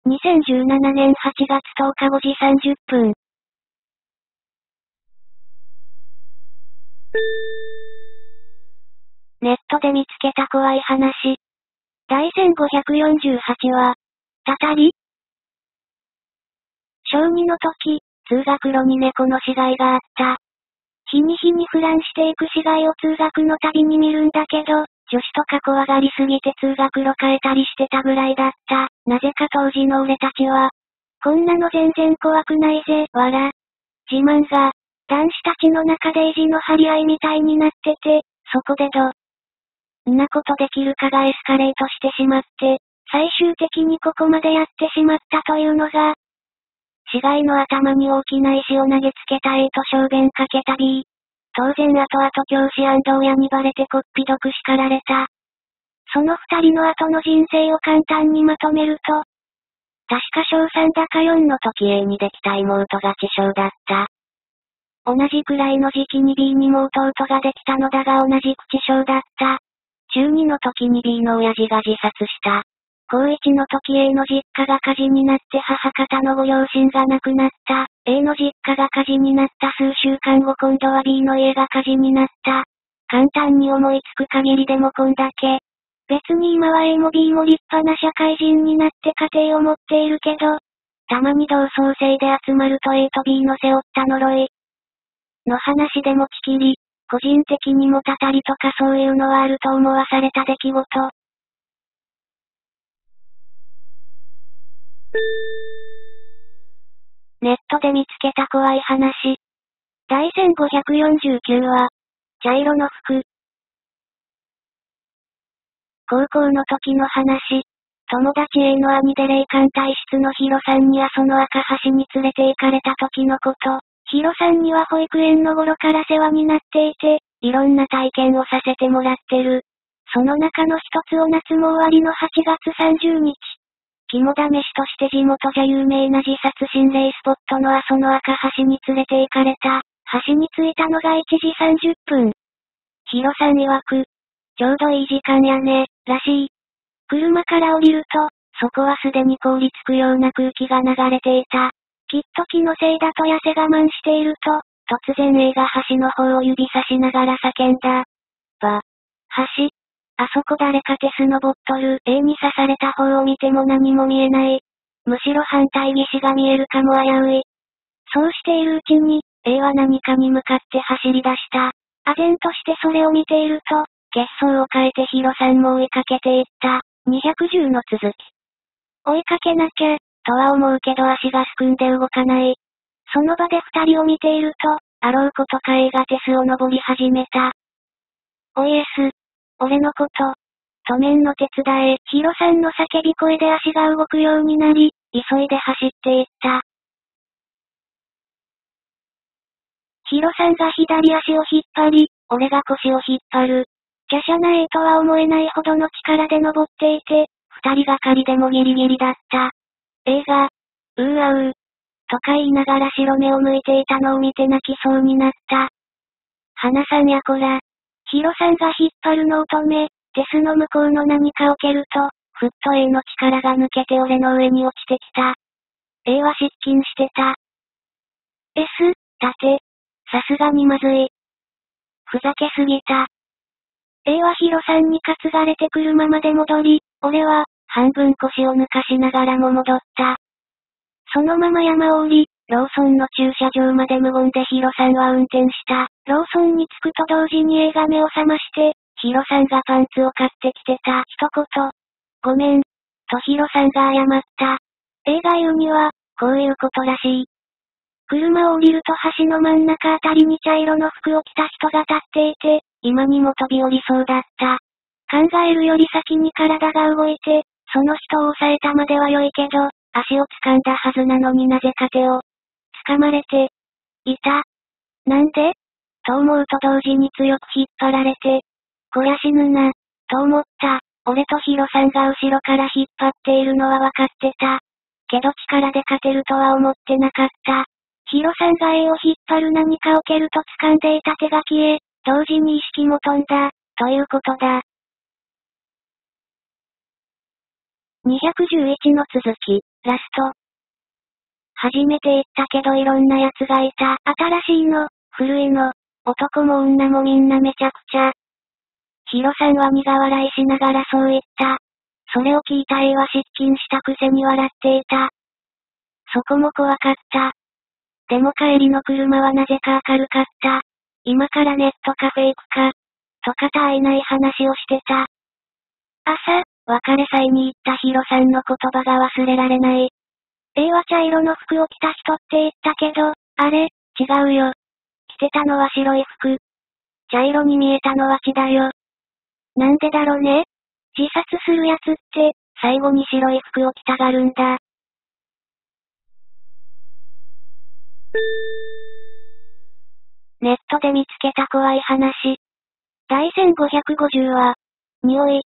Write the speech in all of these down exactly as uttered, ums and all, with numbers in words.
にせんじゅうななねんはちがつとおかごじさんじゅっぷん。ネットで見つけた怖い話。第せんごひゃくよんじゅうはちわ。たたり？しょうにの時、通学路に猫の死骸があった。日に日に腐乱していく死骸を通学のたびに見るんだけど、女子とか怖がりすぎて通学路変えたりしてたぐらいだった。なぜか当時の俺たちは、こんなの全然怖くないぜ、わら。自慢が、男子たちの中で意地の張り合いみたいになってて、そこでどんなことできるかがエスカレートしてしまって、最終的にここまでやってしまったというのが、死骸の頭に大きな石を投げつけた A と小便かけた B。当然後々教師&親にバレてこっぴどく叱られた。その二人の後の人生を簡単にまとめると、確か小さんだかよんの時 A にできた妹が致傷だった。同じくらいの時期に B にも弟ができたのだが同じく致傷だった。中にの時に B の親父が自殺した。高いちの時 A の実家が火事になって母方のご両親が亡くなった。A の実家が火事になった数週間後今度は B の家が火事になった。簡単に思いつく限りでもこんだけ。別に今は A も B も立派な社会人になって家庭を持っているけど、たまに同窓生で集まると A と B の背負った呪いの話でもちきり、個人的にもたたりとかそういうのはあると思わされた出来事。ネットで見つけた怖い話。第せんごひゃくよんじゅうきゅうわ。茶色の服。高校の時の話。友達 A の兄で霊感体質のヒロさんにはその赤橋に連れて行かれた時のこと。ヒロさんには保育園の頃から世話になっていて、いろんな体験をさせてもらってる。その中の一つを夏も終わりのはちがつさんじゅうにち。肝試しとして地元じゃ有名な自殺心霊スポットの阿蘇の赤橋に連れて行かれた。橋に着いたのがいちじさんじゅっぷん。ヒロさん曰く、ちょうどいい時間やね、らしい。車から降りると、そこはすでに凍りつくような空気が流れていた。きっと気のせいだと痩せ我慢していると、突然 A が橋の方を指さしながら叫んだ。ば、橋。あそこ誰か手スノボっとる。A に刺された方を見ても何も見えない。むしろ反対岸が見えるかも危うい。そうしているうちに、A は何かに向かって走り出した。唖然としてそれを見ていると、血相を変えてヒロさんも追いかけていった。にひゃくじゅうの続き。追いかけなきゃ、とは思うけど足がすくんで動かない。その場で二人を見ていると、あろうことか A が手すを登り始めた。おい S。俺のこと、止めんの手伝え。ヒロさんの叫び声で足が動くようになり、急いで走っていった。ヒロさんが左足を引っ張り、俺が腰を引っ張る。華奢な A とは思えないほどの力で登っていて、二人がかりでもギリギリだった。A が、うーあうー、とか言いながら白目を向いていたのを見て泣きそうになった。花さんやこら。ヒロさんが引っ張るのを止め、手すの向こうの何かを蹴ると、ふっと A の力が抜けて俺の上に落ちてきた。A は失禁してた。S、立て。さすがにまずい。ふざけすぎた。A はヒロさんに担がれて車まで戻り、俺は、半分腰を抜かしながらも戻った。そのまま山を降り、ローソンの駐車場まで無言でヒロさんは運転した。ローソンに着くと同時に A が目を覚まして、ヒロさんがパンツを買ってきてた。一言。ごめん。とヒロさんが謝った。A が言うには、こういうことらしい。車を降りると橋の真ん中あたりに茶色の服を着た人が立っていて、今にも飛び降りそうだった。考えるより先に体が動いて、その人を抑えたまでは良いけど、足を掴んだはずなのになぜか手を掴まれていた。なんでと思うと同時に強く引っ張られて、こりゃ死ぬな、と思った。俺とヒロさんが後ろから引っ張っているのは分かってた。けど力で勝てるとは思ってなかった。ヒロさんが A を引っ張る何かを蹴ると掴んでいた手が消え、同時に意識も飛んだ、ということだ。 にひゃくじゅういちの続き、ラスト。初めて言ったけどいろんな奴がいた。新しいの、古いの、男も女もみんなめちゃくちゃ。ヒロさんは苦笑いしながらそう言った。それを聞いた A は失禁したくせに笑っていた。そこも怖かった。でも帰りの車はなぜか明るかった。今からネットカフェ行くか。とかたあいない話をしてた。朝、別れ祭に行ったヒロさんの言葉が忘れられない。A は茶色の服を着た人って言ったけど、あれ、違うよ。着てたのは白い服。茶色に見えたのは血だよ。なんでだろね？自殺するやつって、最後に白い服を着たがるんだ。ネットで見つけた怖い話。第せんごひゃくごじゅうわ。匂い。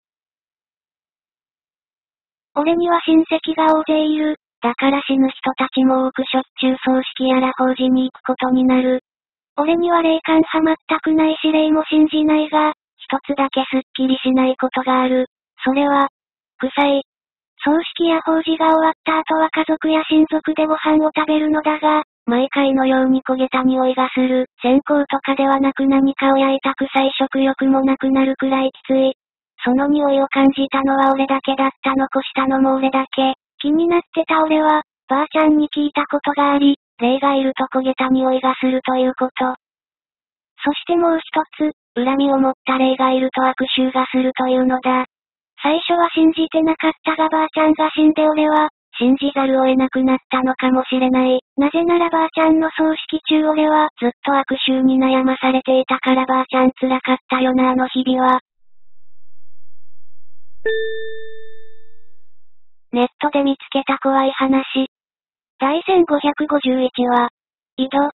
俺には親戚が大勢いる。だから死ぬ人たちも多くしょっちゅう葬式やら法事に行くことになる。俺には霊感は全くないし霊も信じないが、一つだけすっきりしないことがある。それは、臭い。葬式や法事が終わった後は家族や親族でご飯を食べるのだが、毎回のように焦げた匂いがする。線香とかではなく何かを焼いた臭い食欲もなくなるくらいきつい。その匂いを感じたのは俺だけだった。残したのも俺だけ。気になってた俺は、ばあちゃんに聞いたことがあり、霊がいると焦げた匂いがするということ。そしてもう一つ、恨みを持った霊がいると悪臭がするというのだ。最初は信じてなかったがばあちゃんが死んで俺は、信じざるを得なくなったのかもしれない。なぜならばあちゃんの葬式中俺はずっと悪臭に悩まされていたからばあちゃん辛かったよなあの日々は。ネットで見つけた怖い話。第せんごひゃくごじゅういちわ。井戸。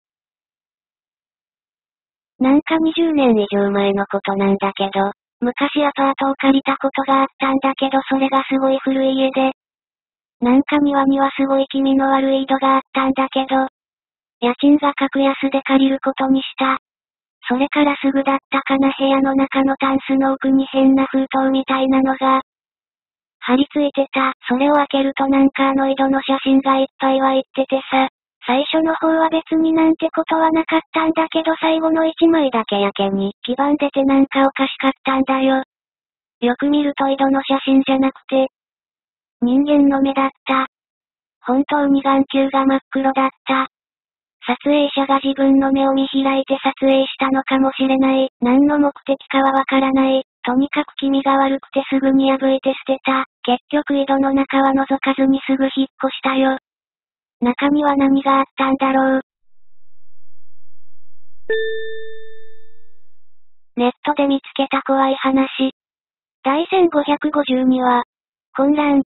なんかにじゅうねん以上前のことなんだけど、昔アパートを借りたことがあったんだけどそれがすごい古い家で、なんか庭にはすごい気味の悪い井戸があったんだけど、家賃が格安で借りることにした。それからすぐだったかな部屋の中のタンスの奥に変な封筒みたいなのが、貼り付いてた。それを開けるとなんかあの井戸の写真がいっぱいは言っててさ。最初の方は別になんてことはなかったんだけど最後の一枚だけやけに黄ばんでてなんかおかしかったんだよ。よく見ると井戸の写真じゃなくて、人間の目だった。本当に眼球が真っ黒だった。撮影者が自分の目を見開いて撮影したのかもしれない。何の目的かはわからない。とにかく気味が悪くてすぐに破いて捨てた。結局井戸の中は覗かずにすぐ引っ越したよ。中には何があったんだろう。ネットで見つけた怖い話。第せんごひゃくごじゅうにわ。混乱。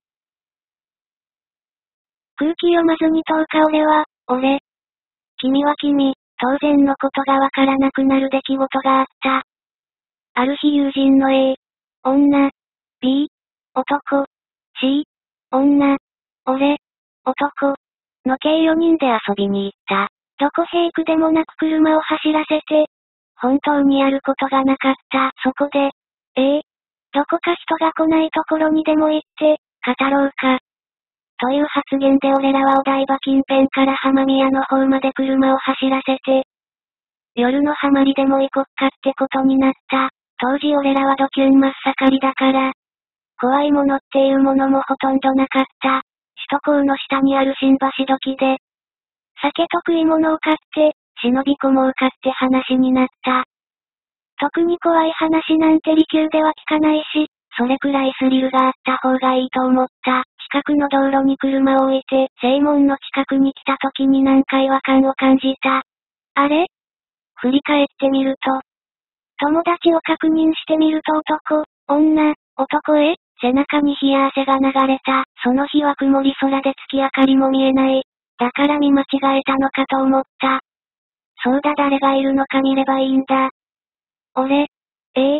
空気読まずにとうか俺は、俺。君は君、当然のことがわからなくなる出来事があった。ある日友人の A、女、B、男、C、女、俺、男、の計よにんで遊びに行った。どこへ行くでもなく車を走らせて、本当にやることがなかった。そこで、A、どこか人が来ないところにでも行って、語ろうか。という発言で俺らはお台場近辺から浜宮の方まで車を走らせて、夜のハマりでも行こっかってことになった。当時俺らはドキュン真っ盛りだから、怖いものっていうものもほとんどなかった。首都高の下にある新橋時で、酒と食い物を買って、忍び込もうかって話になった。特に怖い話なんて利休では聞かないし、それくらいスリルがあった方がいいと思った。近くの道路に車を置いて、正門の近くに来た時に何か違和感を感じた。あれ？振り返ってみると、友達を確認してみると男、女、男へ、背中に冷や汗が流れた。その日は曇り空で月明かりも見えない。だから見間違えたのかと思った。そうだ誰がいるのか見ればいいんだ。俺、A、ん？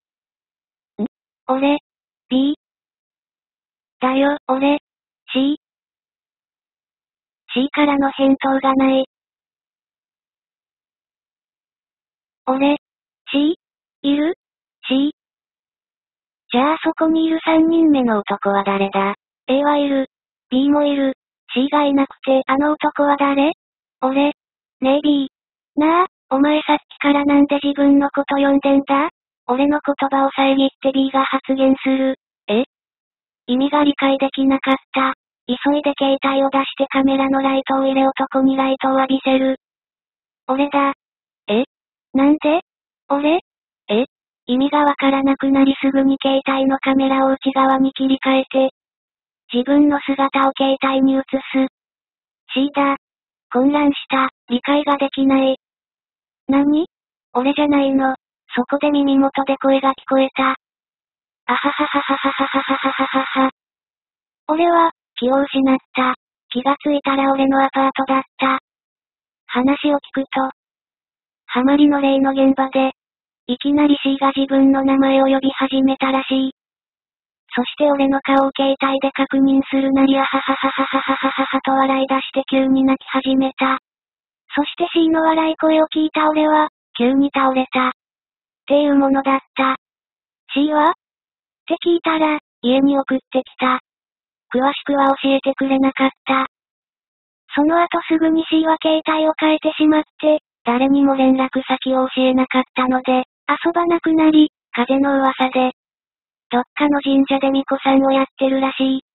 俺、B、だよ、俺、C、C からの返答がない。俺、C？ いる？ C？ じゃあそこにいるさんにんめの男は誰だ？ A はいる。B もいる。C がいなくて、あの男は誰？俺。ねえ B。なあ、お前さっきからなんで自分のこと呼んでんだ？俺の言葉を遮って B が発言する。え？意味が理解できなかった。急いで携帯を出してカメラのライトを入れ男にライトを浴びせる。俺だ。え？なんで？俺？え？意味がわからなくなりすぐに携帯のカメラを内側に切り替えて、自分の姿を携帯に映す。C だ。混乱した。理解ができない。何？俺じゃないの。そこで耳元で声が聞こえた。あははははははははははは。俺は、気を失った。気がついたら俺のアパートだった。話を聞くと、ハマりの例の現場で、いきなり C が自分の名前を呼び始めたらしい。そして俺の顔を携帯で確認するなりあはははははははははと笑い出して急に泣き始めた。そして C の笑い声を聞いた俺は、急に倒れた。っていうものだった。C は？って聞いたら、家に送ってきた。詳しくは教えてくれなかった。その後すぐに C は携帯を変えてしまって、誰にも連絡先を教えなかったので、遊ばなくなり、風の噂で、どっかの神社で巫女さんをやってるらしい。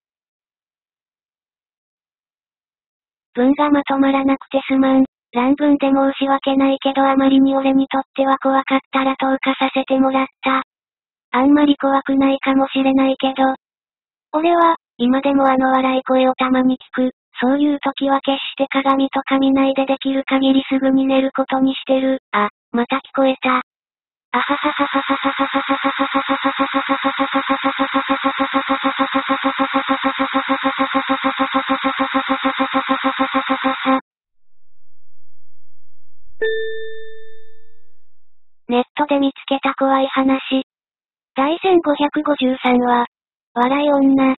文がまとまらなくてすまん。乱文で申し訳ないけどあまりに俺にとっては怖かったら投下させてもらった。あんまり怖くないかもしれないけど。俺は、今でもあの笑い声をたまに聞く。そういう時は決して鏡とか見ないでできる限りすぐに寝ることにしてる。あ、また聞こえた。あははははははははははははは。ネットで見つけた怖い話。第せんごひゃくごじゅうさんわ。笑い女。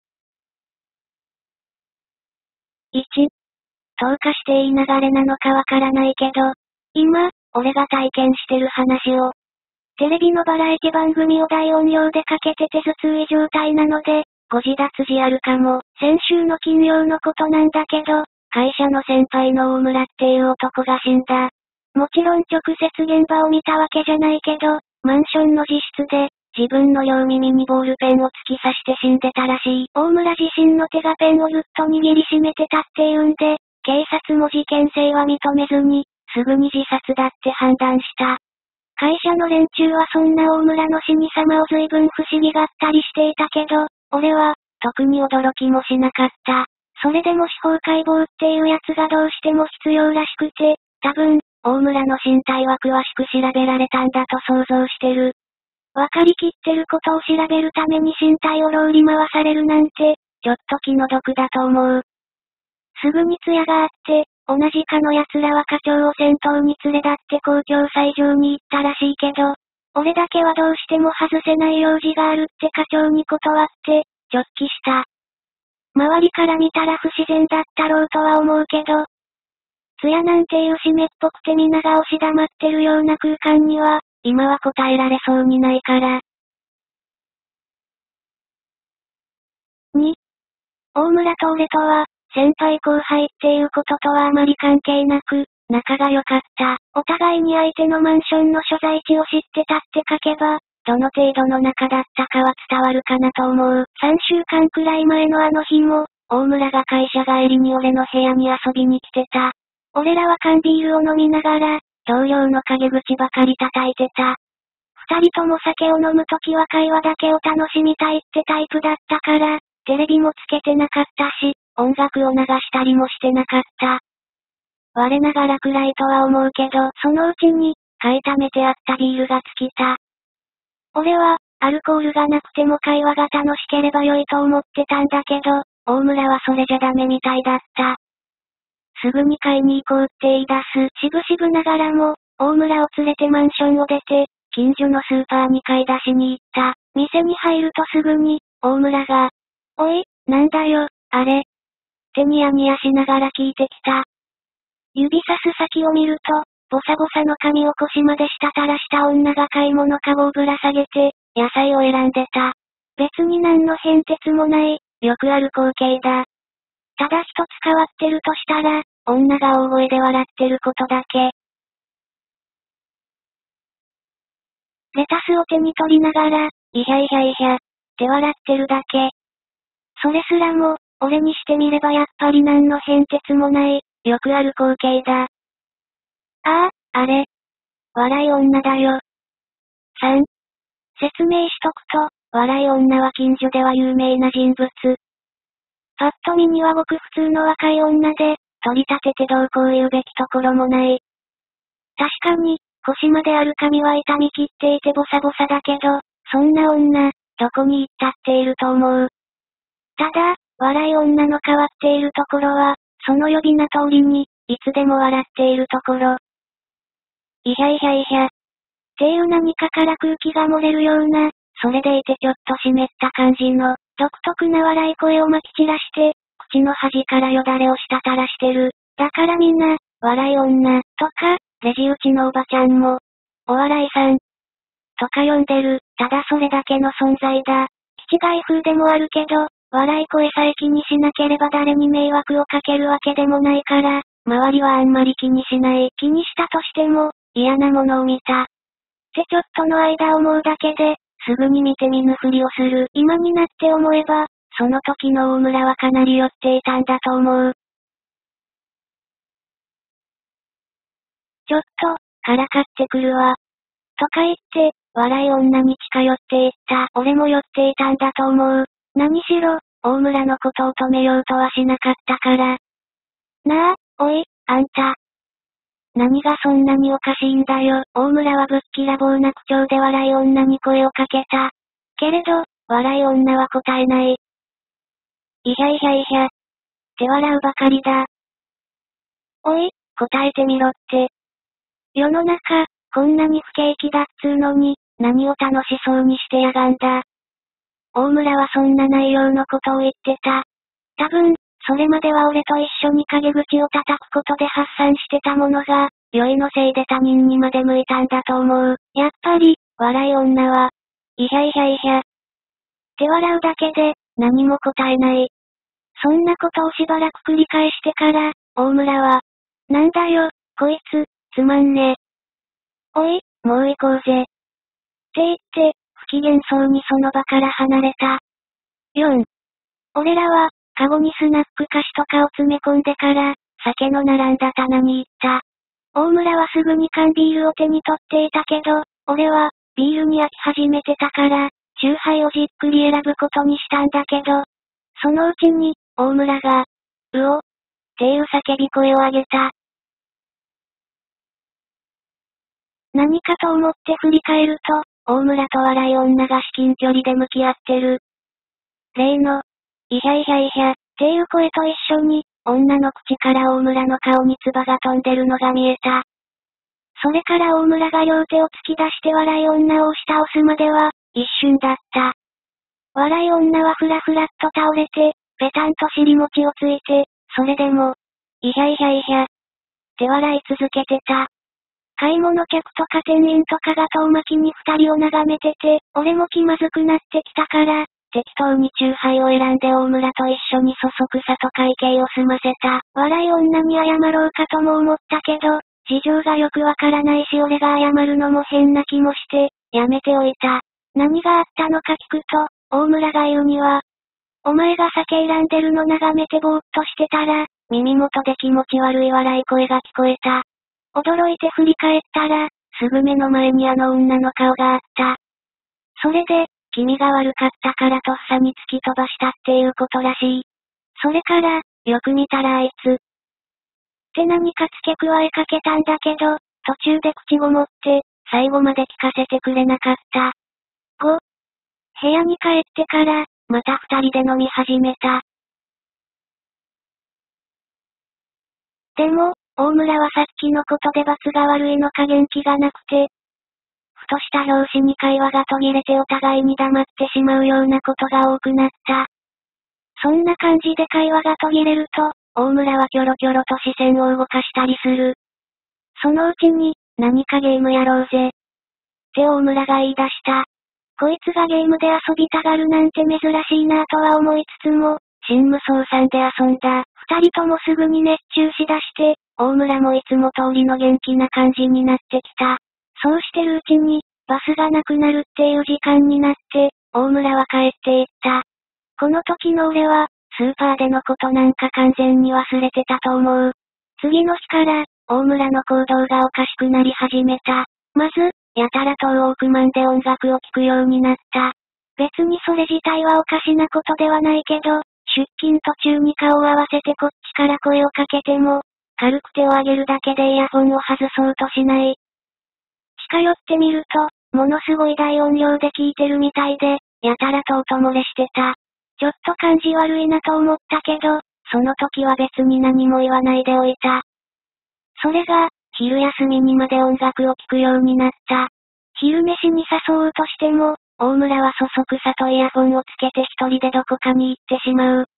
いち、投下していい流れなのかわからないけど、今、俺が体験してる話を、テレビのバラエティ番組を大音量でかけてて頭痛い状態なので、ご自立時あるかも。先週の金曜のことなんだけど、会社の先輩の大村っていう男が死んだ。もちろん直接現場を見たわけじゃないけど、マンションの自室で、自分の両耳にボールペンを突き刺して死んでたらしい。大村自身の手がペンをぐっと握りしめてたっていうんで、警察も事件性は認めずに、すぐに自殺だって判断した。会社の連中はそんな大村の死に様を随分不思議がったりしていたけど、俺は、特に驚きもしなかった。それでも司法解剖っていうやつがどうしても必要らしくて、多分、大村の身体は詳しく調べられたんだと想像してる。わかりきってることを調べるために身体をろうり回されるなんて、ちょっと気の毒だと思う。すぐに艶があって、同じ課の奴らは課長を先頭に連れ立って公共斎場に行ったらしいけど、俺だけはどうしても外せない用事があるって課長に断って、直帰した。周りから見たら不自然だったろうとは思うけど、艶なんていう湿っぽくて皆が押し黙ってるような空間には、今は答えられそうにないから。に、大村と俺とは、先輩後輩っていうこととはあまり関係なく、仲が良かった。お互いに相手のマンションの所在地を知ってたって書けば、どの程度の仲だったかは伝わるかなと思う。さんしゅうかんくらい前のあの日も、大村が会社帰りに俺の部屋に遊びに来てた。俺らは缶ビールを飲みながら、同僚の陰口ばかり叩いてた。二人とも酒を飲むときは会話だけを楽しみたいってタイプだったから、テレビもつけてなかったし、音楽を流したりもしてなかった。我ながら暗いとは思うけど、そのうちに、買い溜めてあったビールが尽きた。俺は、アルコールがなくても会話が楽しければ良いと思ってたんだけど、大村はそれじゃダメみたいだった。すぐに買いに行こうって言い出す。しぶしぶながらも、大村を連れてマンションを出て、近所のスーパーに買い出しに行った。店に入るとすぐに、大村が、おい、なんだよ、あれ。ってニヤニヤしながら聞いてきた。指さす先を見ると、ボサボサの髪を腰まで滴らした女が買い物かごをぶら下げて、野菜を選んでた。別に何の変哲もない、 よくある光景だ。ただ一つ変わってるとしたら、女が大声で笑ってることだけ。レタスを手に取りながら、いひゃいひゃいひゃ、って笑ってるだけ。それすらも、俺にしてみればやっぱり何の変哲もない、よくある光景だ。ああ、あれ。笑い女だよ。さん. 説明しとくと、笑い女は近所では有名な人物。パッと見にはごく普通の若い女で、取り立ててどうこう言うべきところもない。確かに、腰まである髪は傷み切っていてボサボサだけど、そんな女、どこに行ったっていると思う。ただ、笑い女の変わっているところは、その呼び名通りに、いつでも笑っているところ。いひゃいひゃいひゃ。っていう何かから空気が漏れるような、それでいてちょっと湿った感じの、独特な笑い声をまき散らして、口の端からよだれを滴らしてる。だからみんな、笑い女、とか、レジ打ちのおばちゃんも、お笑いさん、とか呼んでる。ただそれだけの存在だ。気違い風でもあるけど、笑い声さえ気にしなければ誰に迷惑をかけるわけでもないから、周りはあんまり気にしない。気にしたとしても、嫌なものを見た。ってちょっとの間思うだけで、すぐに見て見ぬふりをする。今になって思えば、その時の大村はかなり酔っていたんだと思う。ちょっと、からかってくるわ。とか言って、笑い女に近寄っていった。俺も酔っていたんだと思う。何しろ、大村のことを止めようとはしなかったから。なあ、おい、あんた。何がそんなにおかしいんだよ。大村はぶっきらぼうな口調で笑い女に声をかけた。けれど、笑い女は答えない。いひゃいひゃいひゃ。って笑うばかりだ。おい、答えてみろって。世の中、こんなに不景気だっつーのに、何を楽しそうにしてやがんだ。大村はそんな内容のことを言ってた。多分、それまでは俺と一緒に陰口を叩くことで発散してたものが、酔いのせいで他人にまで向いたんだと思う。やっぱり、笑い女は、いひゃいひゃいひゃ。って笑うだけで、何も答えない。そんなことをしばらく繰り返してから、大村は、なんだよ、こいつ、つまんねえ。おい、もう行こうぜ。って言って、不機嫌そうにその場から離れた。よん. 俺らは、カゴにスナック菓子とかを詰め込んでから、酒の並んだ棚に行った。大村はすぐに缶ビールを手に取っていたけど、俺は、ビールに飽き始めてたから、チューハイをじっくり選ぶことにしたんだけど、そのうちに、大村が、うお、っていう叫び声を上げた。何かと思って振り返ると、大村と笑い女が至近距離で向き合ってる。例の、いひゃいひゃいひゃ、っていう声と一緒に、女の口から大村の顔に唾が飛んでるのが見えた。それから大村が両手を突き出して笑い女を押し倒すまでは、一瞬だった。笑い女はふらふらっと倒れて、ペタンと尻餅をついて、それでも、いひゃいひゃいひゃ、って笑い続けてた。買い物客とか店員とかが遠巻きに二人を眺めてて、俺も気まずくなってきたから、適当にチューハイを選んで大村と一緒にそそくさと会計を済ませた。笑い女に謝ろうかとも思ったけど、事情がよくわからないし俺が謝るのも変な気もして、やめておいた。何があったのか聞くと、大村が言うには、お前が酒選んでるの眺めてぼーっとしてたら、耳元で気持ち悪い笑い声が聞こえた。驚いて振り返ったら、すぐ目の前にあの女の顔があった。それで、気味が悪かったからとっさに突き飛ばしたっていうことらしい。それから、よく見たらあいつ。って何か付け加えかけたんだけど、途中で口ごもって、最後まで聞かせてくれなかった。ご. 部屋に帰ってから、また二人で飲み始めた。でも、大村はさっきのことで罰が悪いのか元気がなくて、ふとした拍子に会話が途切れてお互いに黙ってしまうようなことが多くなった。そんな感じで会話が途切れると、大村はキョロキョロと視線を動かしたりする。そのうちに、何かゲームやろうぜ。って大村が言い出した。 こいつがゲームで遊びたがるなんて珍しいなぁとは思いつつも、新無双さんで遊んだ。二人ともすぐに熱中しだして、大村もいつも通りの元気な感じになってきた。そうしてるうちに、バスがなくなるっていう時間になって、大村は帰っていった。この時の俺は、スーパーでのことなんか完全に忘れてたと思う。次の日から、大村の行動がおかしくなり始めた。まず、やたらとウォークマンで音楽を聴くようになった。別にそれ自体はおかしなことではないけど、出勤途中に顔を合わせてこっちから声をかけても、軽く手を上げるだけでイヤホンを外そうとしない。近寄ってみると、ものすごい大音量で聞いてるみたいで、やたらと音漏れしてた。ちょっと感じ悪いなと思ったけど、その時は別に何も言わないでおいた。それが、昼休みにまで音楽を聴くようになった。昼飯に誘おうとしても、大村はそそくさとイヤホンをつけて一人でどこかに行ってしまう。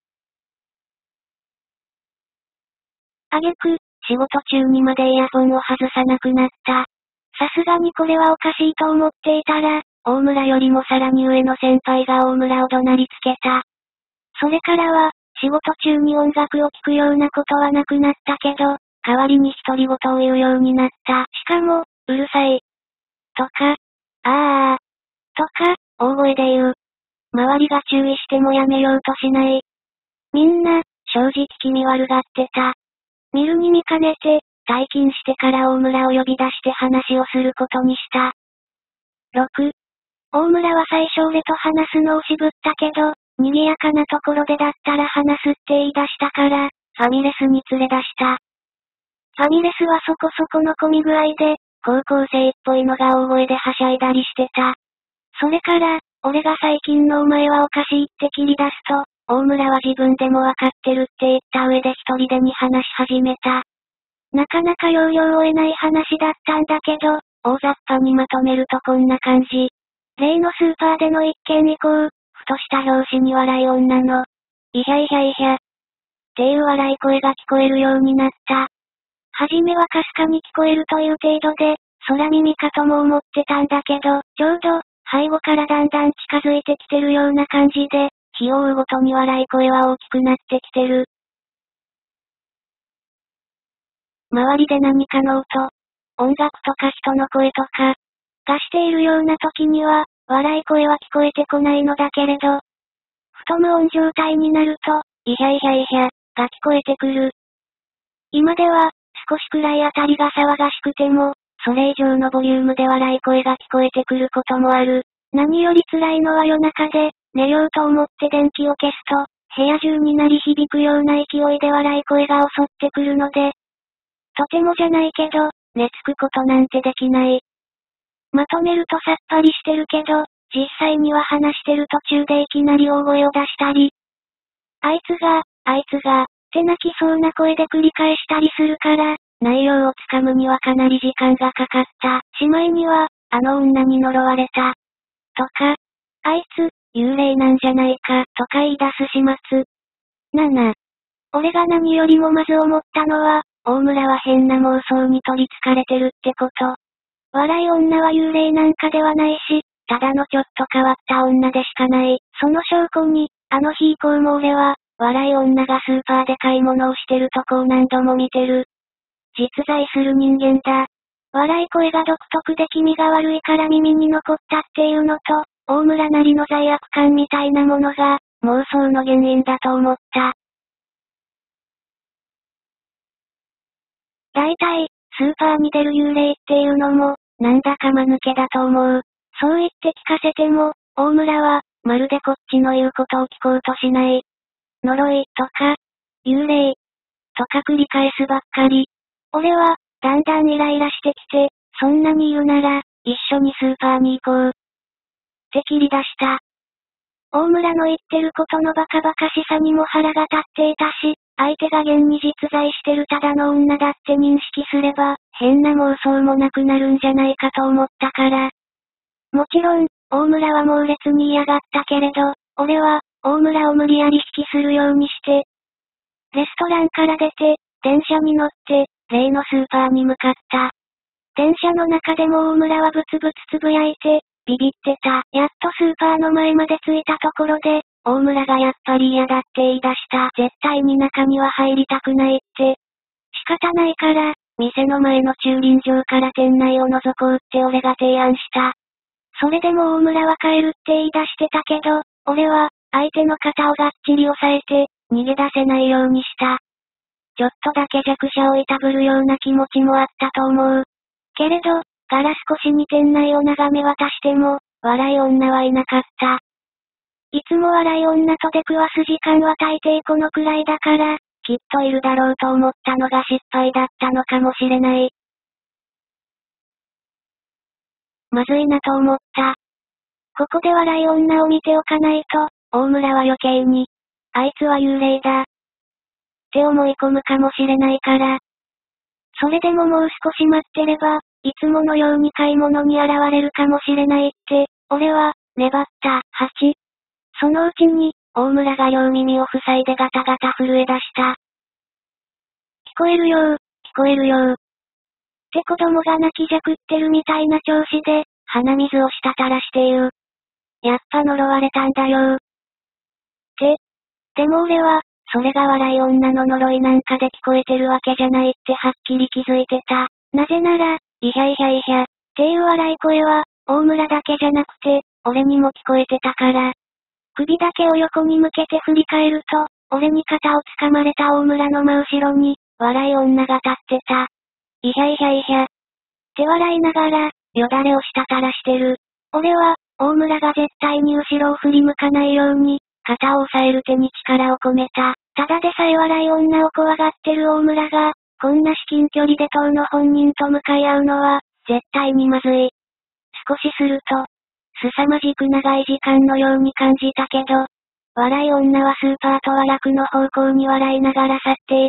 挙句、仕事中にまでイヤホンを外さなくなった。さすがにこれはおかしいと思っていたら、大村よりもさらに上の先輩が大村を怒鳴りつけた。それからは、仕事中に音楽を聴くようなことはなくなったけど、代わりに独り言を言うようになった。しかも、うるさい。とか、あー。とか、大声で言う。周りが注意してもやめようとしない。みんな、正直気味悪がってた。見るに見かねて、退勤してから大村を呼び出して話をすることにした。ろく. 大村は最初俺と話すのを渋ったけど、賑やかなところでだったら話すって言い出したから、ファミレスに連れ出した。ファミレスはそこそこの混み具合で、高校生っぽいのが大声ではしゃいだりしてた。それから、俺が最近のお前はおかしいって切り出すと、大村は自分でもわかってるって言った上で一人でに話し始めた。なかなか要領を得ない話だったんだけど、大雑把にまとめるとこんな感じ。例のスーパーでの一件以降、ふとした拍子に笑い女の、いひゃいひゃいひゃ、っていう笑い声が聞こえるようになった。はじめはかすかに聞こえるという程度で、空耳かとも思ってたんだけど、ちょうど、背後からだんだん近づいてきてるような感じで、日を追うごとに笑い声は大きくなってきてる。周りで何かの音、音楽とか人の声とか、がしているような時には、笑い声は聞こえてこないのだけれど、ふと無音状態になると、いひゃいひゃいひゃ、が聞こえてくる。今では、少しくらいあたりが騒がしくても、それ以上のボリュームで笑い声が聞こえてくることもある。何より辛いのは夜中で、寝ようと思って電気を消すと、部屋中に鳴り響くような勢いで笑い声が襲ってくるので、とてもじゃないけど、寝つくことなんてできない。まとめるとさっぱりしてるけど、実際には話してる途中でいきなり大声を出したり、あいつが、あいつが、って泣きそうな声で繰り返したりするから、内容をつかむにはかなり時間がかかった。しまいには、あの女に呪われた。とか、あいつ、幽霊なんじゃないか、とか言い出す始末。なな。俺が何よりもまず思ったのは、大村は変な妄想に取り憑かれてるってこと。笑い女は幽霊なんかではないし、ただのちょっと変わった女でしかない。その証拠に、あの日以降も俺は、笑い女がスーパーで買い物をしてるとこを何度も見てる。実在する人間だ。笑い声が独特で気味が悪いから耳に残ったっていうのと、大村なりの罪悪感みたいなものが、妄想の原因だと思った。大体、スーパーに出る幽霊っていうのも、なんだか間抜けだと思う。そう言って聞かせても、大村は、まるでこっちの言うことを聞こうとしない。呪い、とか、幽霊、とか繰り返すばっかり。俺は、だんだんイライラしてきて、そんなに言うなら、一緒にスーパーに行こう。って切り出した。大村の言ってることのバカバカしさにも腹が立っていたし、相手が現に実在してるただの女だって認識すれば、変な妄想もなくなるんじゃないかと思ったから。もちろん、大村は猛烈に嫌がったけれど、俺は、大村を無理やり引きするようにして、レストランから出て、電車に乗って、例のスーパーに向かった。電車の中でも大村はブツブツつぶやいて、 ビビってた。やっとスーパーの前まで着いたところで、大村がやっぱり嫌だって言い出した。絶対に中には入りたくないって。仕方ないから、店の前の駐輪場から店内を覗こうって俺が提案した。それでも大村は帰るって言い出してたけど、俺は、相手の肩をがっちり押さえて、逃げ出せないようにした。ちょっとだけ弱者をいたぶるような気持ちもあったと思う。けれど、ガラス越しに店内を眺め渡しても、笑い女はいなかった。いつも笑い女と出くわす時間は大抵このくらいだから、きっといるだろうと思ったのが失敗だったのかもしれない。まずいなと思った。ここで笑い女を見ておかないと、大村は余計に、あいつは幽霊だ。って思い込むかもしれないから。それでももう少し待ってれば、いつものように買い物に現れるかもしれないって、俺は、粘った。はち。そのうちに、大村が両耳を塞いでガタガタ震え出した。聞こえるよー、聞こえるよー。って子供が泣きじゃくってるみたいな調子で、鼻水を滴らして言う。やっぱ呪われたんだよー。って、でも俺は、それが笑い女の呪いなんかで聞こえてるわけじゃないってはっきり気づいてた。なぜなら、いひゃいひゃいひゃ、っていう笑い声は、大村だけじゃなくて、俺にも聞こえてたから。首だけを横に向けて振り返ると、俺に肩を掴まれた大村の真後ろに、笑い女が立ってた。いひゃいひゃいひゃ。って笑いながら、よだれを滴らしてる。俺は、大村が絶対に後ろを振り向かないように、肩を押さえる手に力を込めた。ただでさえ笑い女を怖がってる大村が、こんな至近距離で当の本人と向かい合うのは、絶対にまずい。少しすると、凄まじく長い時間のように感じたけど、笑い女はスーパーとは楽の方向に笑いながら去っていった。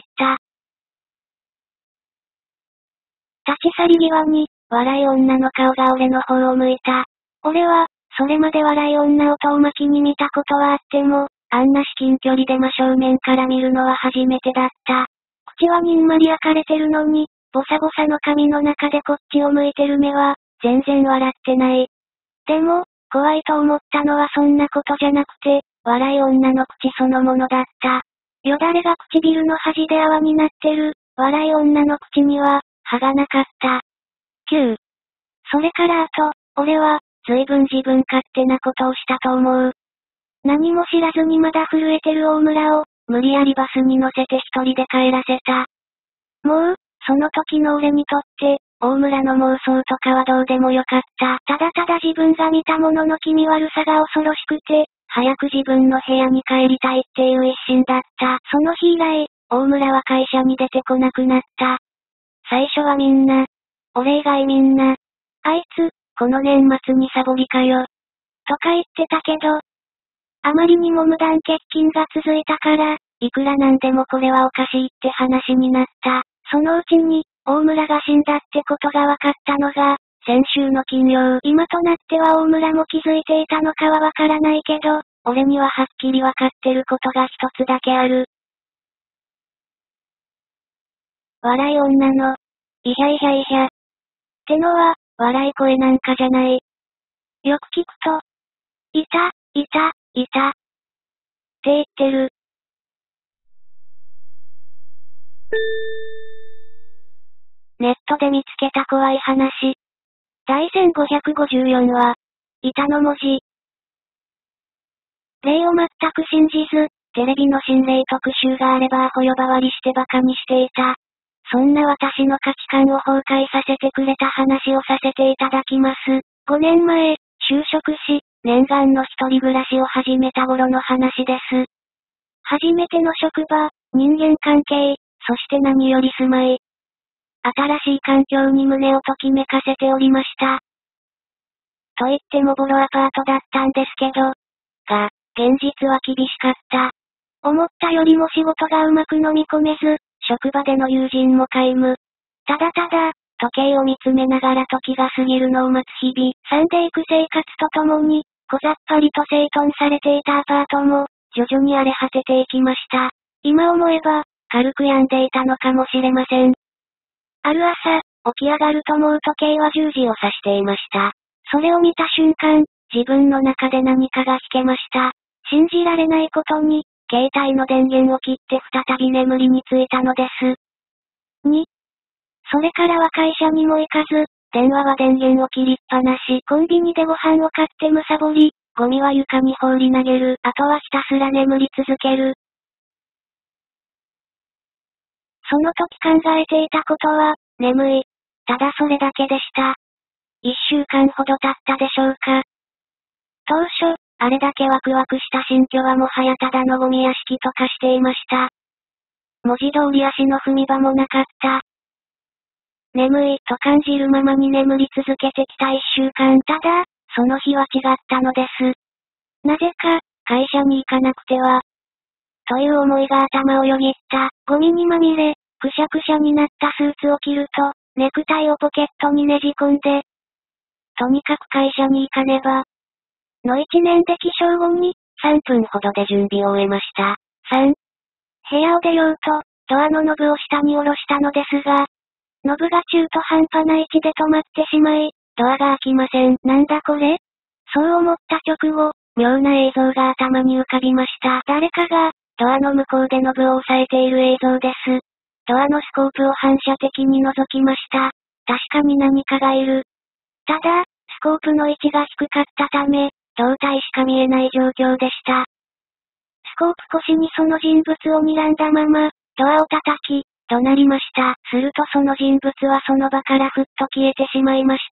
立ち去り際に、笑い女の顔が俺の方を向いた。俺は、それまで笑い女を遠巻きに見たことはあっても、あんな至近距離で真正面から見るのは初めてだった。口はにんまり開かれてるのに、ボサボサの髪の中でこっちを向いてる目は、全然笑ってない。でも、怖いと思ったのはそんなことじゃなくて、笑い女の口そのものだった。よだれが唇の端で泡になってる、笑い女の口には、歯がなかった。きゅう。それからあと、俺は、随分自分勝手なことをしたと思う。何も知らずにまだ震えてる大村を、無理やりバスに乗せて一人で帰らせた。もう、その時の俺にとって、大村の妄想とかはどうでもよかった。ただただ自分が見たものの気味悪さが恐ろしくて、早く自分の部屋に帰りたいっていう一心だった。その日以来、大村は会社に出てこなくなった。最初はみんな、俺以外みんな、あいつ、この年末にサボりかよ。とか言ってたけど、あまりにも無断欠勤が続いたから、いくらなんでもこれはおかしいって話になった。そのうちに、大村が死んだってことが分かったのが、先週の金曜。今となっては大村も気づいていたのかはわからないけど、俺にははっきり分かってることが一つだけある。笑い女の、いひゃいひゃいひゃ。ってのは、笑い声なんかじゃない。よく聞くと、いた、いた、いた。って言ってる。ネットで見つけた怖い話。第せんごひゃくごじゅうよんは、いたの文字。霊を全く信じず、テレビの心霊特集があればアホ呼ばわりしてバカにしていた。そんな私の価値観を崩壊させてくれた話をさせていただきます。ごねんまえ、就職し、念願の一人暮らしを始めた頃の話です。初めての職場、人間関係、そして何より住まい。新しい環境に胸をときめかせておりました。と言ってもボロアパートだったんですけど。が、現実は厳しかった。思ったよりも仕事がうまく飲み込めず、職場での友人も皆無。ただただ、時計を見つめながら時が過ぎるのを待つ日々、産んでいく生活とともに、小ざっぱりと整頓されていたアパートも、徐々に荒れ果てていきました。今思えば、軽く病んでいたのかもしれません。ある朝、起き上がるともう時計はじゅうじを指していました。 それを見た瞬間、自分の中で何かが引けました。信じられないことに、携帯の電源を切って再び眠りについたのです。に、それからは会社にも行かず、電話は電源を切りっぱなし、コンビニでご飯を買ってむさぼり、ゴミは床に放り投げる、あとはひたすら眠り続ける。その時考えていたことは、眠い。ただそれだけでした。一週間ほど経ったでしょうか。当初、あれだけワクワクした新居はもはやただのゴミ屋敷と化していました。文字通り足の踏み場もなかった。眠いと感じるままに眠り続けてきた一週間。ただ、その日は違ったのです。なぜか、会社に行かなくては。という思いが頭をよぎった。ゴミにまみれ、くしゃくしゃになったスーツを着ると、ネクタイをポケットにねじ込んで。とにかく会社に行かねば。の一年で起床後に、さんぷんほどで準備を終えました。さん、部屋を出ようと、ドアのノブを下に下ろしたのですが、ノブが中途半端な位置で止まってしまい、ドアが開きません。なんだこれ？そう思った直後、妙な映像が頭に浮かびました。誰かが、ドアの向こうでノブを押さえている映像です。ドアのスコープを反射的に覗きました。確かに何かがいる。ただ、スコープの位置が低かったため、胴体しか見えない状況でした。スコープ越しにその人物を睨んだまま、ドアを叩き、怒鳴りました。するとその人物はその場からふっと消えてしまいました。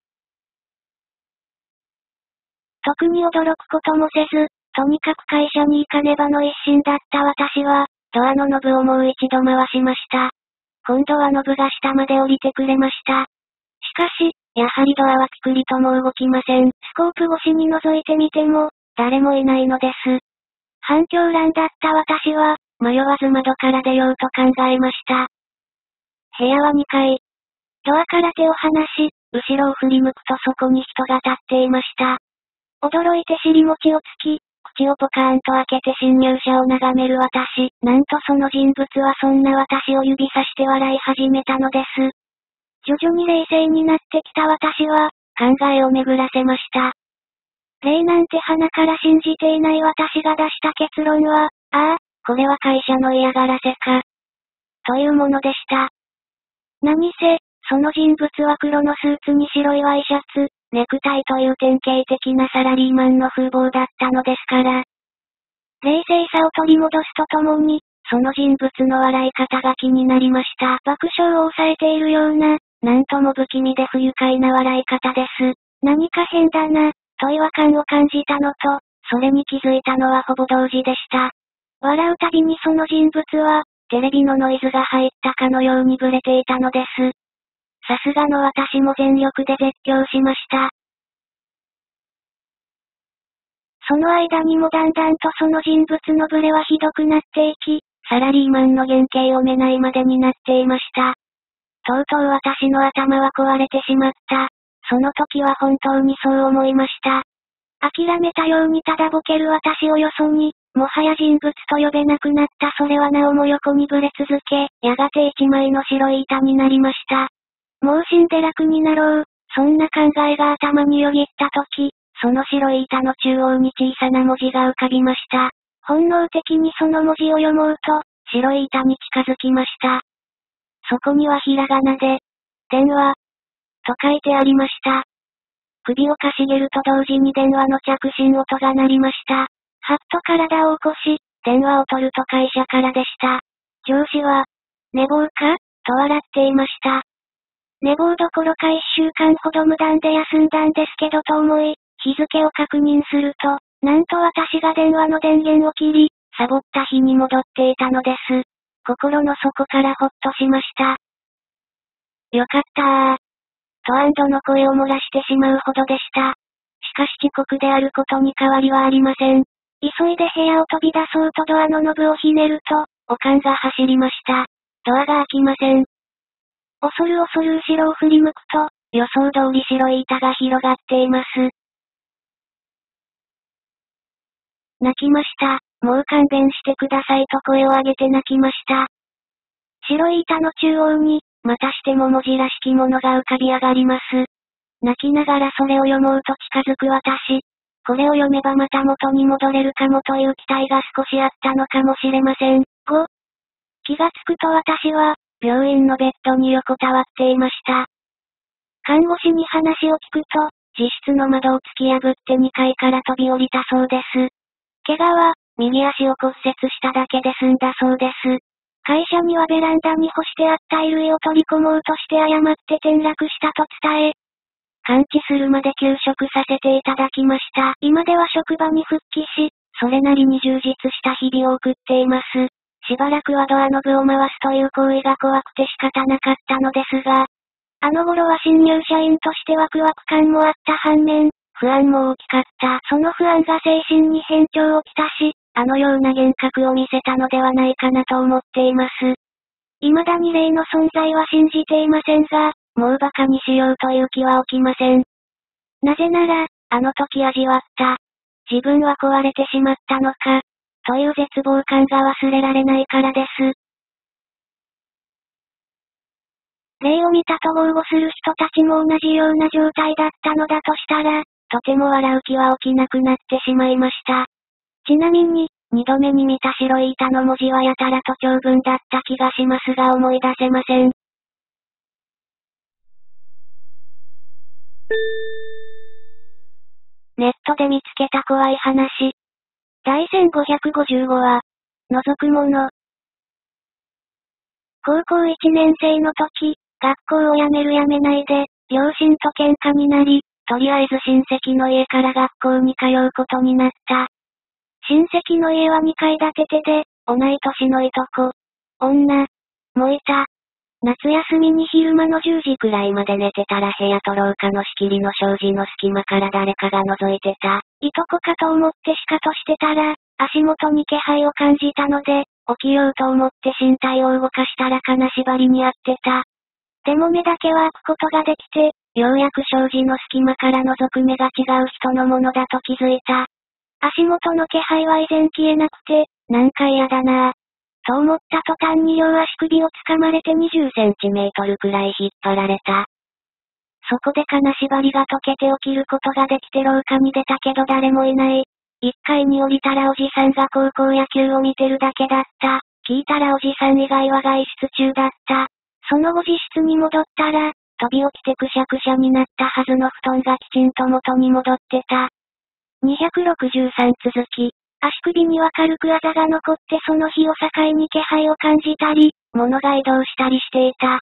特に驚くこともせず、とにかく会社に行かねばの一心だった私は、ドアのノブをもう一度回しました。今度はノブが下まで降りてくれました。しかし、やはりドアはピクリとも動きません。スコープ越しに覗いてみても、誰もいないのです。半狂乱だった私は、迷わず窓から出ようと考えました。部屋はにかい。ドアから手を離し、後ろを振り向くとそこに人が立っていました。驚いて尻餅をつき、口をポカーンと開けて侵入者を眺める私。なんとその人物はそんな私を指さして笑い始めたのです。徐々に冷静になってきた私は、考えを巡らせました。霊なんて鼻から信じていない私が出した結論は、ああ、これは会社の嫌がらせか。というものでした。何せ、その人物は黒のスーツに白いワイシャツ、ネクタイという典型的なサラリーマンの風貌だったのですから。冷静さを取り戻すとともに、その人物の笑い方が気になりました。爆笑を抑えているような、なんとも不気味で不愉快な笑い方です。何か変だな、と違和感を感じたのと、それに気づいたのはほぼ同時でした。笑うたびにその人物は、テレビのノイズが入ったかのようにブレていたのです。さすがの私も全力で絶叫しました。その間にもだんだんとその人物のブレはひどくなっていき、サラリーマンの原型を見ないまでになっていました。とうとう私の頭は壊れてしまった。その時は本当にそう思いました。諦めたようにただボケる私をよそに、もはや人物と呼べなくなったそれはなおも横にぶれ続け、やがて一枚の白い板になりました。もう死んで楽になろう、そんな考えが頭によぎった時、その白い板の中央に小さな文字が浮かびました。本能的にその文字を読もうと、白い板に近づきました。そこにはひらがなで、電話、と書いてありました。首をかしげると同時に電話の着信音が鳴りました。はっと体を起こし、電話を取ると会社からでした。上司は、寝坊かと笑っていました。寝坊どころか一週間ほど無断で休んだんですけどと思い、日付を確認すると、なんと私が電話の電源を切り、サボった日に戻っていたのです。心の底からほっとしました。よかったー。と安堵の声を漏らしてしまうほどでした。しかし遅刻であることに変わりはありません。急いで部屋を飛び出そうとドアのノブをひねると、おかんが走りました。ドアが開きません。恐る恐る後ろを振り向くと、予想通り白い板が広がっています。泣きました。もう勘弁してくださいと声を上げて泣きました。白い板の中央に、またしても文字らしきものが浮かび上がります。 泣きながらそれを読もうと近づく私。これを読めばまた元に戻れるかもという期待が少しあったのかもしれません。ご、気がつくと私は、病院のベッドに横たわっていました。看護師に話を聞くと、自室の窓を突き破ってにかいから飛び降りたそうです。怪我は、右足を骨折しただけで済んだそうです。会社にはベランダに干してあった衣類を取り込もうとして誤って転落したと伝え、完治するまで休職させていただきました。今では職場に復帰し、それなりに充実した日々を送っています。しばらくはドアノブを回すという行為が怖くて仕方なかったのですが、あの頃は新入社員としてワクワク感もあった反面、不安も大きかった。その不安が精神に変調をきたし、あのような幻覚を見せたのではないかなと思っています。未だに霊の存在は信じていませんが、もう馬鹿にしようという気は起きません。なぜなら、あの時味わった。自分は壊れてしまったのか、という絶望感が忘れられないからです。霊を見たと豪語する人たちも同じような状態だったのだとしたら、とても笑う気は起きなくなってしまいました。ちなみに、二度目に見た白い板の文字はやたらと長文だった気がしますが思い出せません。ネットで見つけた怖い話。第せんごひゃくごじゅうごは、覗くもの。高校いちねん生の時、学校を辞める辞めないで、両親と喧嘩になり、とりあえず親戚の家から学校に通うことになった。親戚の家はにかい建ててで、同い年のいとこ、女、もいた。夏休みに昼間のじゅうじくらいまで寝てたら部屋と廊下の仕切りの障子の隙間から誰かが覗いてた。いとこかと思ってシカとしてたら、足元に気配を感じたので、起きようと思って身体を動かしたら金縛りにあってた。でも目だけは開くことができて、ようやく障子の隙間から覗く目が違う人のものだと気づいた。足元の気配は依然消えなくて、なんか嫌だなぁ。と思った途端に両足首を掴まれてにじゅっセンチメートルくらい引っ張られた。そこで金縛りが解けて起きることができて廊下に出たけど誰もいない。いっかいに降りたらおじさんが高校野球を見てるだけだった。聞いたらおじさん以外は外出中だった。その後自室に戻ったら、飛び起きてくしゃくしゃになったはずの布団がきちんと元に戻ってた。にひゃくろくじゅうさん続き。足首には軽くあざが残ってその日を境に気配を感じたり、物が移動したりしていた。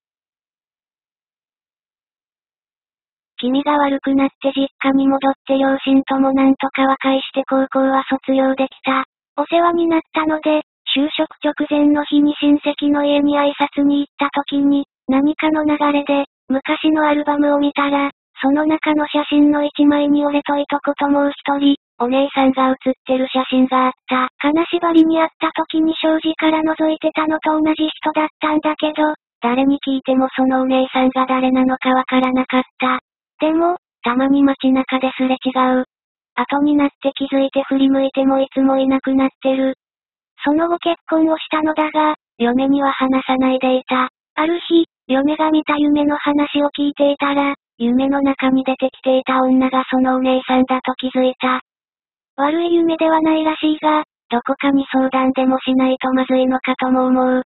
気味が悪くなって実家に戻って両親ともなんとか和解して高校は卒業できた。お世話になったので、就職直前の日に親戚の家に挨拶に行った時に、何かの流れで、昔のアルバムを見たら、その中の写真の一枚に俺といとこともう一人、お姉さんが写ってる写真があった。金縛りにあった時に障子から覗いてたのと同じ人だったんだけど、誰に聞いてもそのお姉さんが誰なのかわからなかった。でも、たまに街中ですれ違う。後になって気づいて振り向いてもいつもいなくなってる。その後結婚をしたのだが、嫁には話さないでいた。ある日、嫁が見た夢の話を聞いていたら、夢の中に出てきていた女がそのお姉さんだと気づいた。悪い夢ではないらしいが、どこかに相談でもしないとまずいのかとも思う。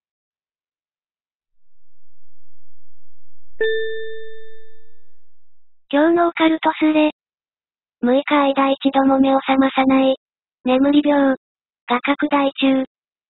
今日のオカルトスレ。むいか間一度も目を覚まさない。眠り病。が拡大中。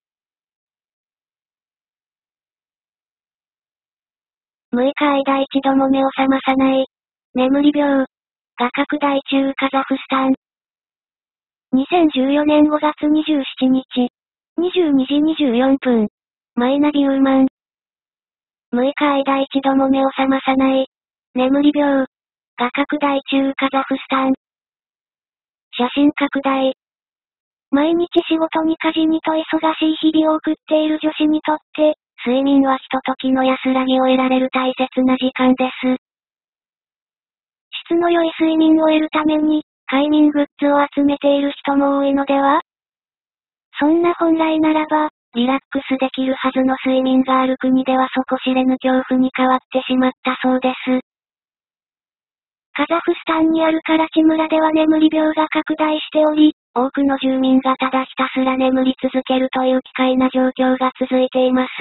むいか間一度も目を覚まさない。眠り病。が拡大中カザフスタン。にせんじゅうよねんごがつにじゅうしちにち。にじゅうにじにじゅうよんぷん。マイナビウーマン。むいか間一度も目を覚まさない。眠り病。が拡大中カザフスタン。写真拡大。毎日仕事に家事にと忙しい日々を送っている女子にとって、睡眠はひとときの安らぎを得られる大切な時間です。質の良い睡眠を得るために、快眠グッズを集めている人も多いのでは？そんな本来ならば、リラックスできるはずの睡眠がある国では底知れぬ恐怖に変わってしまったそうです。 カザフスタンにあるカラチ村では眠り病が拡大しており、多くの住民がただひたすら眠り続けるという奇怪な状況が続いています。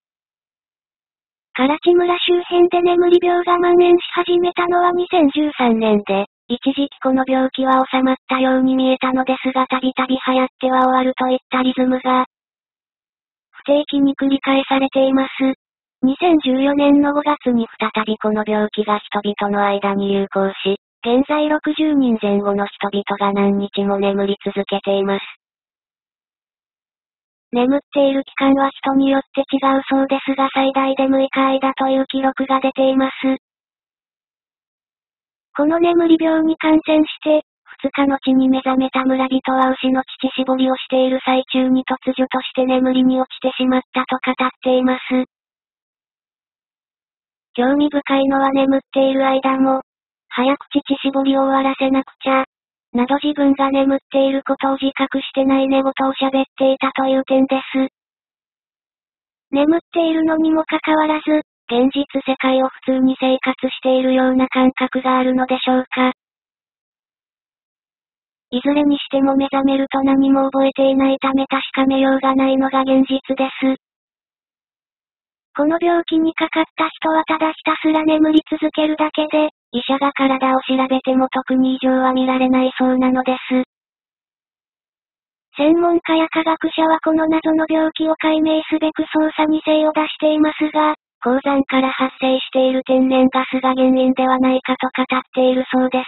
カラチ村周辺で眠り病が蔓延し始めたのはにせんじゅうさんねんで、一時期この病気は収まったように見えたのですがたびたび流行っては終わるといったリズムが、不定期に繰り返されています。にせんじゅうよねんのごがつに再びこの病気が人々の間に流行し、現在ろくじゅうにんぜん後の人々が何日も眠り続けています。眠っている期間は人によって違うそうですが最大でむいか間という記録が出ています。この眠り病に感染して、ふつかのちに目覚めた村人は牛の乳搾りをしている最中に突如として眠りに落ちてしまったと語っています。興味深いのは眠っている間も、早く乳搾りを終わらせなくちゃ、など自分が眠っていることを自覚してない寝言を喋っていたという点です。眠っているのにもかかわらず、現実世界を普通に生活しているような感覚があるのでしょうか。いずれにしても目覚めると何も覚えていないため確かめようがないのが現実です。この病気にかかった人はただひたすら眠り続けるだけで、医者が体を調べても特に異常は見られないそうなのです。専門家や科学者はこの謎の病気を解明すべく捜査に精を出していますが、鉱山から発生している天然ガスが原因ではないかと語っているそうです。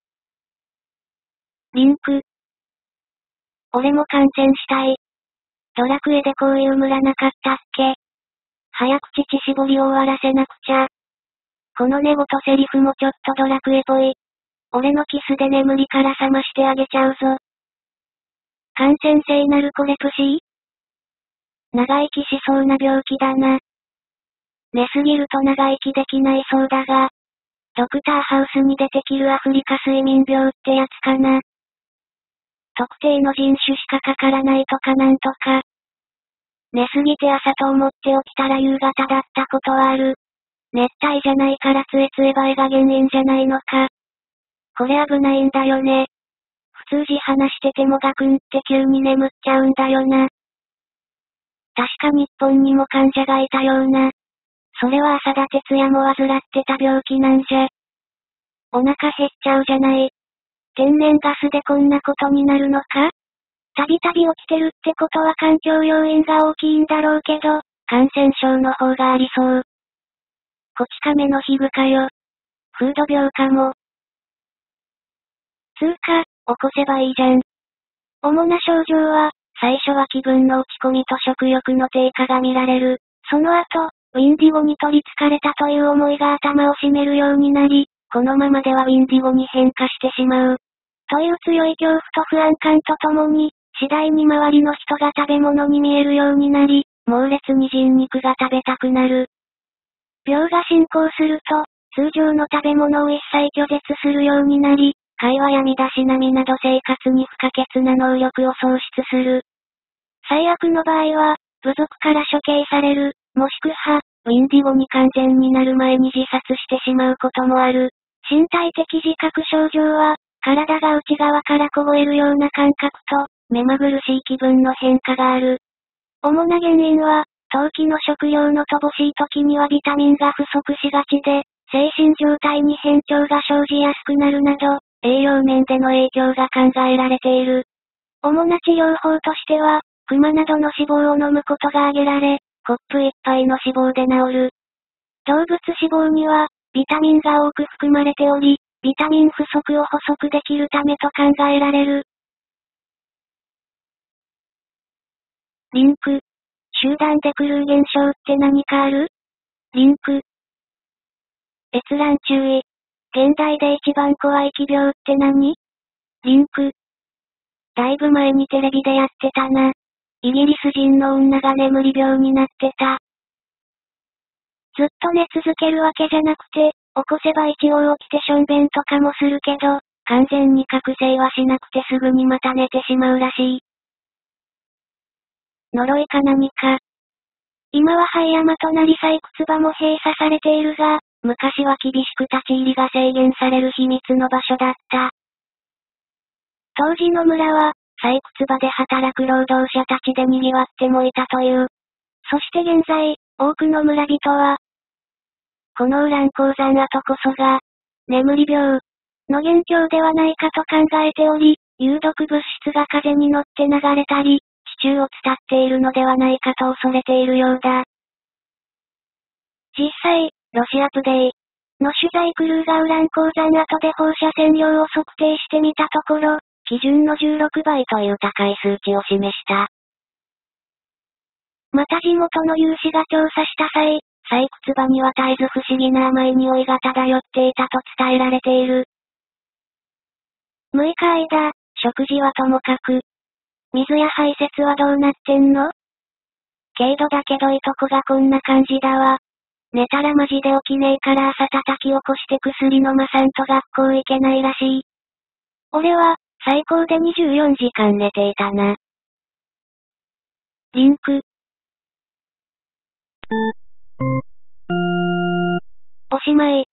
リンク。俺も感染したい。ドラクエでこういう村なかったっけ？早く乳搾りを終わらせなくちゃ。この寝言セリフもちょっとドラクエっぽい。俺のキスで眠りから覚ましてあげちゃうぞ。感染性ナルコレプシー？長生きしそうな病気だな。寝すぎると長生きできないそうだが、ドクターハウスに出てきるアフリカ睡眠病ってやつかな。特定の人種しかかからないとかなんとか。寝すぎて朝と思って起きたら夕方だったことはある。熱帯じゃないからつえつえばえが原因じゃないのか。これ危ないんだよね。普通時話しててもガクンって急に眠っちゃうんだよな。確か日本にも患者がいたような。それは浅田哲也も患ってた病気なんじゃ。お腹減っちゃうじゃない。天然ガスでこんなことになるのか？たびたび起きてるってことは環境要因が大きいんだろうけど、感染症の方がありそう。こち亀の皮膚かよ。フード病かも。つうか、起こせばいいじゃん。主な症状は、最初は気分の落ち込みと食欲の低下が見られる。その後、ウィンディゴに取り憑かれたという思いが頭を占めるようになり、このままではウィンディゴに変化してしまう。という強い恐怖と不安感とともに、次第に周りの人が食べ物に見えるようになり、猛烈に人肉が食べたくなる。病が進行すると、通常の食べ物を一切拒絶するようになり、会話や身だしなみなど生活に不可欠な能力を喪失する。最悪の場合は、部族から処刑される、もしくは、ウィンディゴに完全になる前に自殺してしまうこともある。身体的自覚症状は、体が内側から凍えるような感覚と、目まぐるしい気分の変化がある。主な原因は、冬季の食料の乏しい時にはビタミンが不足しがちで、精神状態に変調が生じやすくなるなど、栄養面での影響が考えられている。主な治療法としては、熊などの脂肪を飲むことが挙げられ、コップ一杯の脂肪で治る。動物脂肪には、ビタミンが多く含まれており、ビタミン不足を補足できるためと考えられる。リンク。集団で狂う現象って何かある？リンク。閲覧注意。現代で一番怖い奇病って何？リンク。だいぶ前にテレビでやってたな。イギリス人の女が眠り病になってた。ずっと寝続けるわけじゃなくて、起こせば一応起きてしょんべんとかもするけど、完全に覚醒はしなくてすぐにまた寝てしまうらしい。呪いか何か。今は廃山となり採掘場も閉鎖されているが、 昔は厳しく立ち入りが制限される秘密の場所だった。当時の村は、採掘場で働く労働者たちで賑わってもいたという。そして現在、多くの村人は、このウラン鉱山跡こそが、眠り病の元凶ではないかと考えており、有毒物質が風に乗って流れたり、地中を伝っているのではないかと恐れているようだ。実際、ロシアトゥデイの取材クルーがウラン鉱山跡で放射線量を測定してみたところ、基準のじゅうろくばいという高い数値を示した。また地元の有志が調査した際、採掘場には絶えず不思議な甘い匂いが漂っていたと伝えられている。むいか間、食事はともかく。水や排泄はどうなってんの？軽度だけどいとこがこんな感じだわ。寝たらマジで起きねえから朝叩き起こして薬飲まさんと学校行けないらしい。俺は、最高でにじゅうよんじかん寝ていたな。リンク。おしまい。